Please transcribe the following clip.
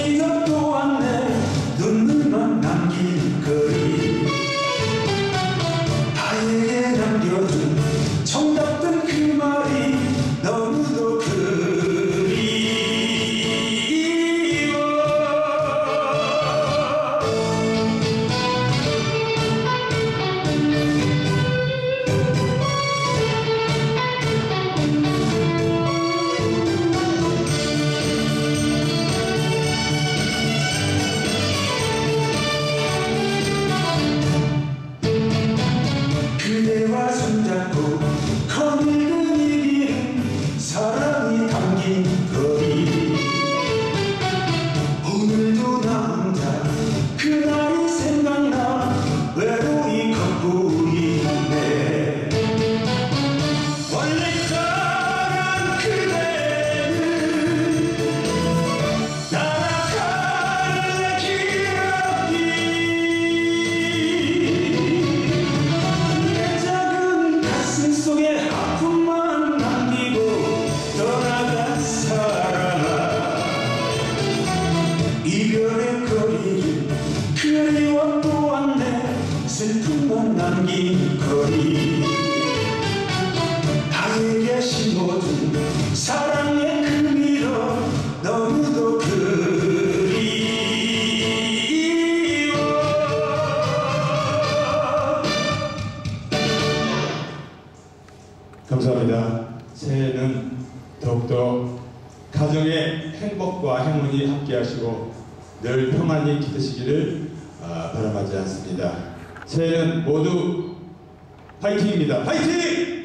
기억 또한 내 눈물만 남긴 거리 나에게 남겨준 정답던 그 말이 너무도 그대와 손잡고 거닐는 이 길은 사랑이 담긴 거리 오늘도 나 혼자 그날이 생각나 외로이 걷고 있네 원래 사랑 그대는 날아가는 기억이 속에 아픔만 남기고 떠나간 사랑아 이별의 거리를 그리워 또한 내 슬픔만 남긴 거리 나에게 심어둔 사랑의 그 미러 너무도 감사합니다. 새해에는 더욱더 가정의 행복과 행운이 함께하시고 늘 평안히 기대시기를 바람하지 않습니다. 새해는 모두 파이팅입니다. 파이팅!